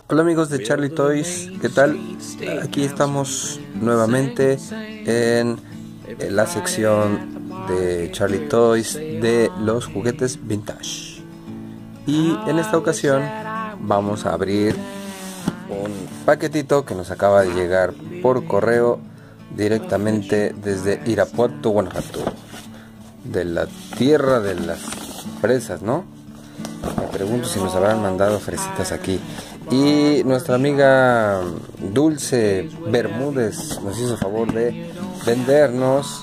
Hola amigos de Charlie Toys, ¿qué tal? Aquí estamos nuevamente en la sección de Charlie Toys de los juguetes vintage. Y en esta ocasión vamos a abrir un paquetito que nos acaba de llegar por correo directamente desde Irapuato, Guanajuato, de la tierra de las fresas, ¿no? Me pregunto si nos habrán mandado fresitas aquí. Y nuestra amiga Dulce Bermúdez nos hizo favor de vendernos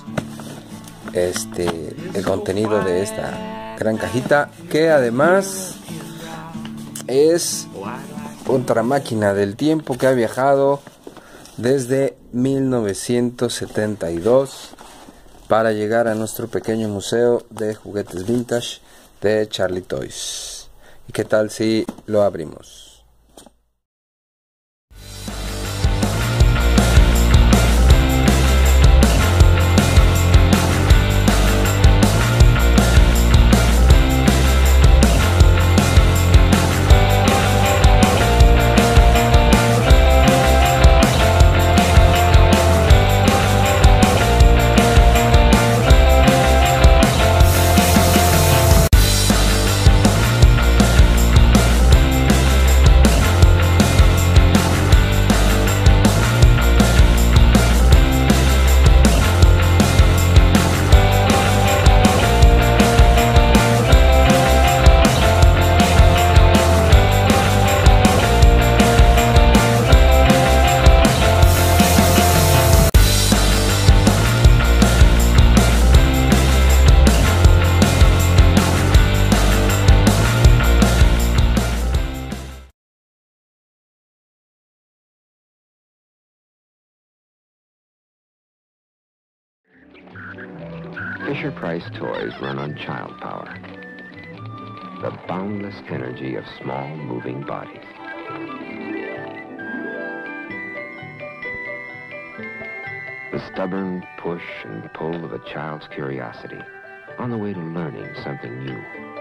el contenido de esta gran cajita, que además es otra máquina del tiempo que ha viajado desde 1972 para llegar a nuestro pequeño museo de juguetes vintage de Charlie Toys. ¿Y qué tal si lo abrimos? Fisher-Price toys run on child power, the boundless energy of small moving bodies. The stubborn push and pull of a child's curiosity on the way to learning something new.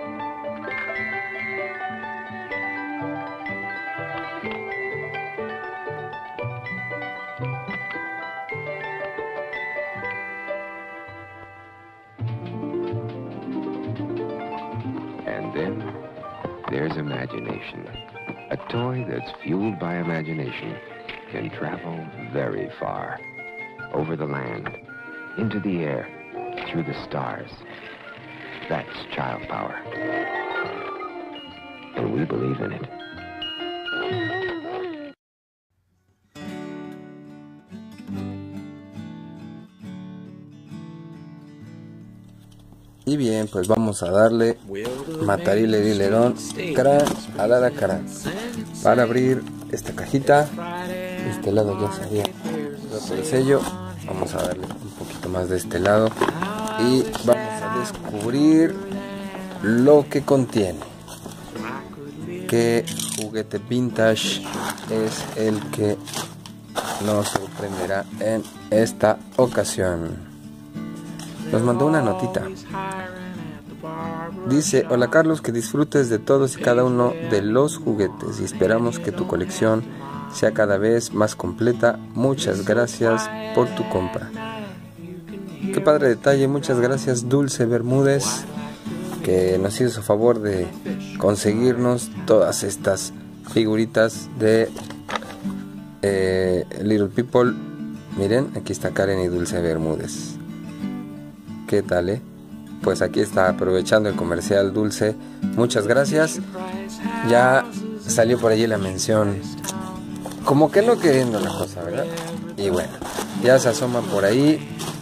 And then there's imagination. A toy that's fueled by imagination can travel very far. Over the land, into the air, through the stars. That's child power. And we believe in it. Y bien, pues vamos a darle matarile dilerón, crán, alada crán, para abrir esta cajita. Este lado ya sabía roto el sello. Vamos a darle un poquito más de este lado y vamos a descubrir lo que contiene. ¿Qué juguete vintage es el que nos sorprenderá en esta ocasión? Nos mandó una notita. Dice: hola Carlos, que disfrutes de todos y cada uno de los juguetes y esperamos que tu colección sea cada vez más completa. Muchas gracias por tu compra. Qué padre detalle. Muchas gracias, Dulce Bermúdez, que nos hizo favor de conseguirnos todas estas figuritas de Little People. Miren, aquí está Karen y Dulce Bermúdez. ¿Qué tal, Pues aquí está, aprovechando el comercial, Dulce. Muchas gracias. Ya salió por allí la mención, como que no queriendo la cosa, ¿verdad? Y bueno, ya se asoma por ahí.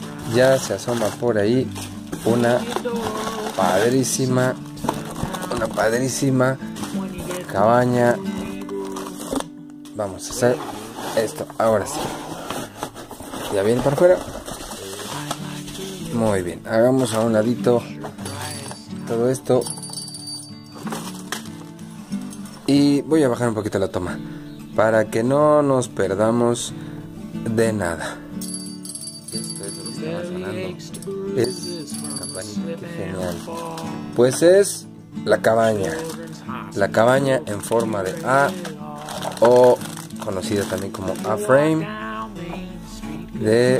Una padrísima cabaña. Vamos a hacer esto, ahora sí. Ya viene para afuera. Muy bien, hagamos a un ladito todo esto y voy a bajar un poquito la toma para que no nos perdamos de nada. Esto es lo que estaba sonando. Es la campanita, qué genial. Pues es la cabaña en forma de A, o conocida también como A-Frame, de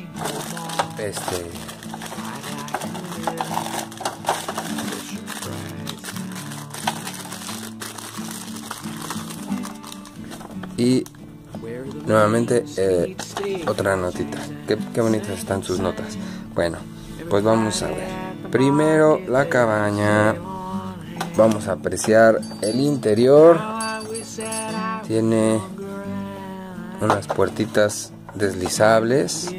y nuevamente otra notita. Qué bonitas están sus notas. Bueno, pues vamos a ver. Primero la cabaña. Vamos a apreciar el interior. Tiene unas puertitas deslizables.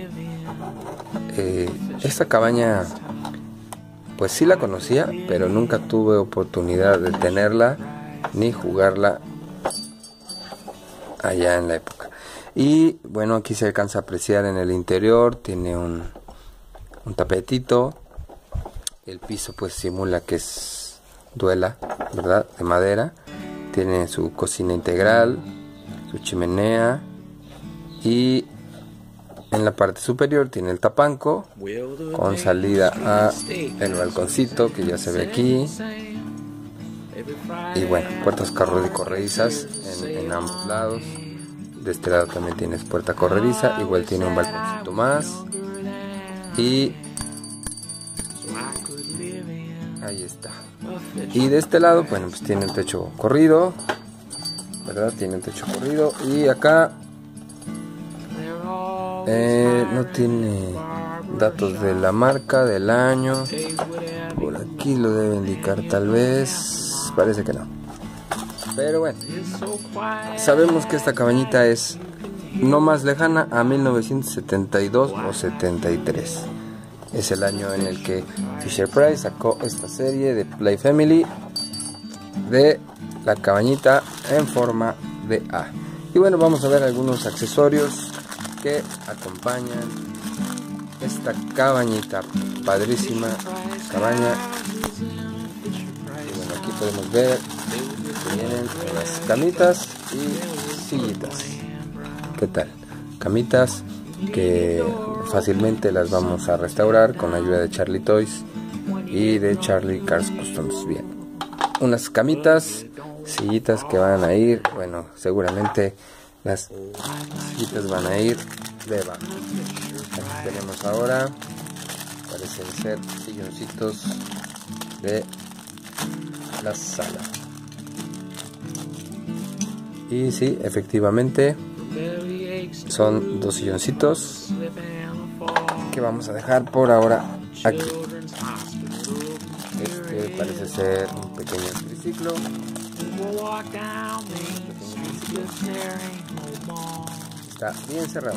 Esta cabaña pues sí la conocía, pero nunca tuve oportunidad de tenerla ni jugarla allá en la época. Y bueno, aquí se alcanza a apreciar en el interior. Tiene un tapetito. El piso pues simula que es duela, ¿verdad? De madera. Tiene su cocina integral, su chimenea, y en la parte superior tiene el tapanco con salida a el balconcito que ya se ve aquí. Y bueno, puertas corredizas en ambos lados. De este lado también tienes puerta corrediza, igual tiene un balconcito más. Y ahí está. Y de este lado, bueno, pues tiene el techo corrido, ¿verdad? Tiene el techo corrido. Y acá no tiene datos de la marca, del año. Por aquí lo debe indicar tal vez. Parece que no. Pero bueno, sabemos que esta cabañita es no más lejana a 1972 o 73. Es el año en el que Fisher-Price sacó esta serie de Play Family de la cabañita en forma de A. Y bueno, vamos a ver algunos accesorios que acompañan esta cabañita, padrísima cabaña. Y bueno, aquí podemos ver que vienen las camitas y sillitas. ¿Qué tal? Camitas que fácilmente las vamos a restaurar con la ayuda de Charlie Toys y de Charlie Cars Customs. Bien, unas camitas, sillitas que van a ir, bueno, seguramente las sillitas van a ir de abajo. Aquí tenemos ahora, parecen ser silloncitos de la sala. Y sí, efectivamente son dos silloncitos que vamos a dejar por ahora aquí. Este parece ser un pequeño triciclo. Está bien cerrado.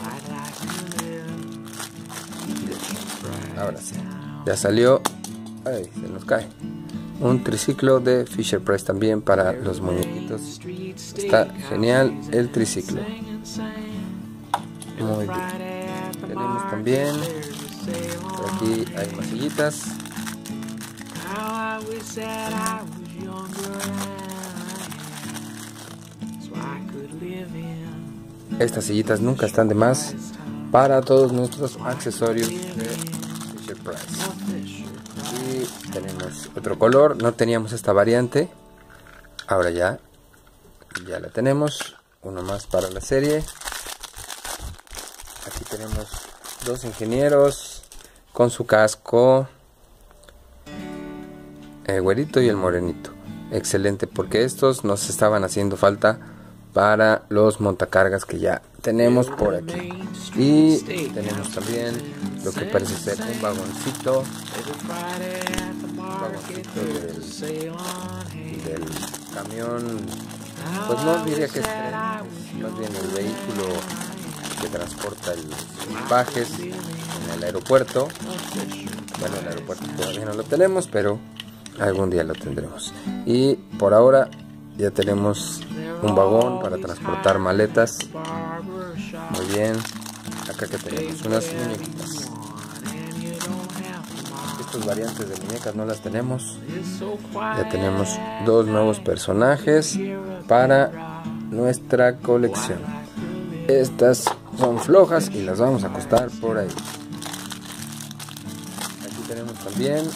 Bien. Ahora sí, ya salió. Ay, se nos cae. Un triciclo de Fisher-Price también para los muñequitos. Está genial el triciclo. Muy bien. Tenemos también, por aquí hay más sillitas. Estas sillitas nunca están de más para todos nuestros accesorios de Fisher-Price. Y tenemos otro color, no teníamos esta variante, ahora ya la tenemos, uno más para la serie. Aquí tenemos dos ingenieros con su casco, el güerito y el morenito. Excelente, porque estos nos estaban haciendo falta para los montacargas que ya tenemos por aquí. Y tenemos también lo que parece ser un vagoncito del camión, pues no diría que es tren, es más bien el vehículo que transporta los equipajes en el aeropuerto. Bueno, el aeropuerto todavía no lo tenemos, pero algún día lo tendremos. Y por ahora ya tenemos un vagón para transportar maletas. Muy bien. Acá que tenemos unas muñequitas. Estas variantes de muñecas no las tenemos. Ya tenemos dos nuevos personajes para nuestra colección. Estas son flojas y las vamos a acostar por ahí. Aquí tenemos también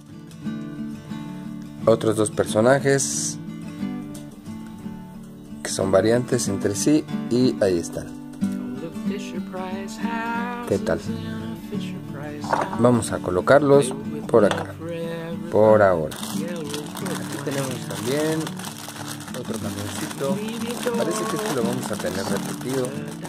otros dos personajes que son variantes entre sí y ahí están. ¿Qué tal? Vamos a colocarlos por acá, por ahora. Aquí tenemos también otro camioncito. Parece que este lo vamos a tener repetido,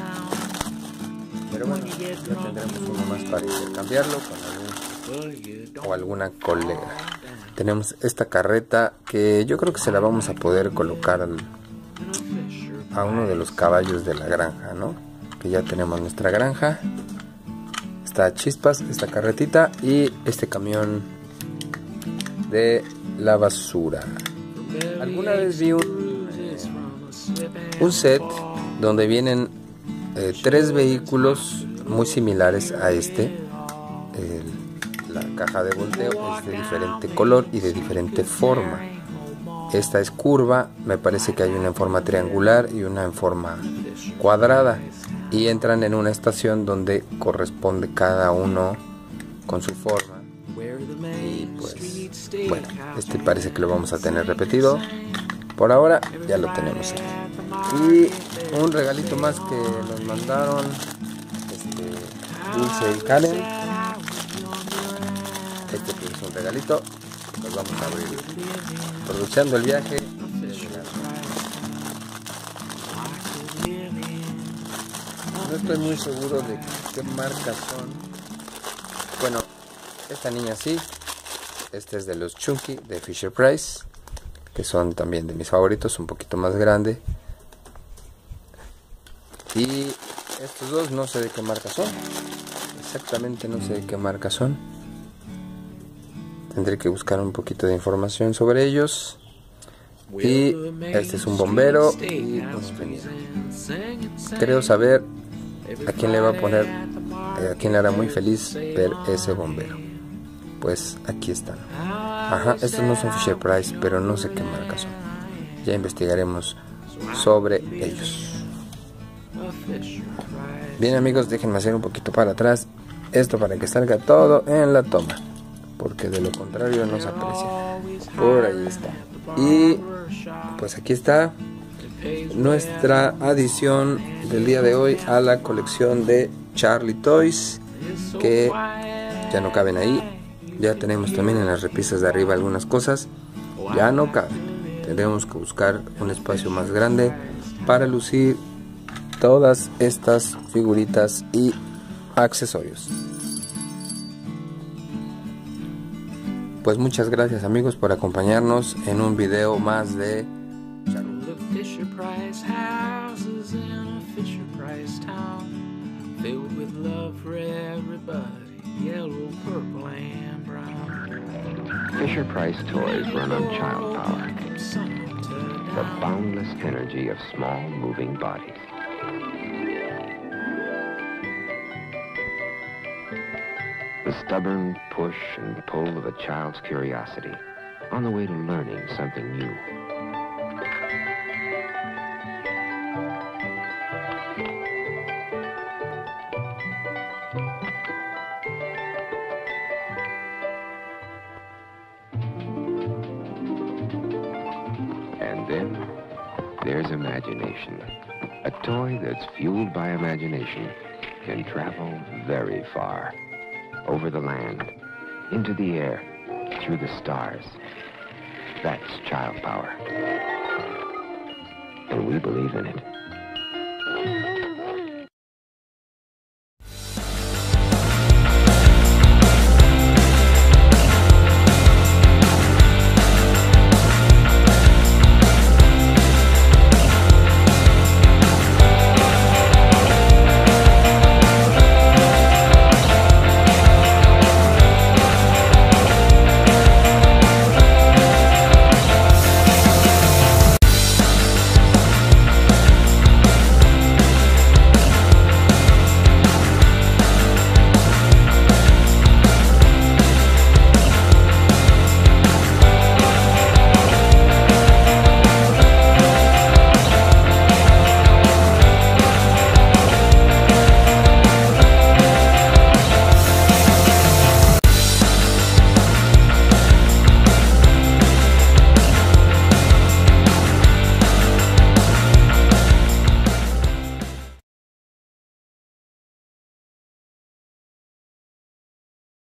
pero bueno, ya tendremos uno más para intercambiarlo con algún o alguna colega. Tenemos esta carreta que yo creo que se la vamos a poder colocar a uno de los caballos de la granja, ¿no? Que ya tenemos nuestra granja. Está Chispas, esta carretita y este camión de la basura. Alguna vez vi un set donde vienen 3 vehículos muy similares a este. La caja de volteo es de diferente color y de diferente forma. Esta es curva, me parece que hay una en forma triangular y una en forma cuadrada, y entran en una estación donde corresponde cada uno con su forma. Y pues bueno, este parece que lo vamos a tener repetido. Por ahora ya lo tenemos aquí. Y un regalito más que nos mandaron, Dulce y Karen. Este pues es un regalito que nos vamos a abrir aprovechando el viaje. No estoy muy seguro de qué marcas son. Bueno, esta niña sí. Este es de los Chunky de Fisher Price, que son también de mis favoritos, un poquito más grande. Y estos dos no sé de qué marca son. Exactamente no sé de qué marca son. Tendré que buscar un poquito de información sobre ellos. Y este es un bombero y un ingeniero. Creo saber a quién le va a poner, a quién le hará muy feliz ver ese bombero. Pues aquí están. Ajá, estos no son Fisher Price, pero no sé qué marca son. Ya investigaremos sobre ellos. Bien amigos, déjenme hacer un poquito para atrás esto para que salga todo en la toma, porque de lo contrario no se aprecia. Por ahí está. Y pues aquí está nuestra adición del día de hoy a la colección de Charlie Toys, que ya no caben ahí. Ya tenemos también en las repisas de arriba algunas cosas, ya no caben. Tendremos que buscar un espacio más grande para lucir todas estas figuritas y accesorios. Pues muchas gracias amigos por acompañarnos en un video más de Fisher Price houses in a Fisher Price town, filled with love for everybody, yellow, purple and brown. Fisher Price toys run on child power, the boundless energy of small moving bodies. The stubborn push and pull of a child's curiosity on the way to learning something new. And then there's imagination. A toy that's fueled by imagination can travel very far. Over the land, into the air, through the stars. That's child power. And we believe in it.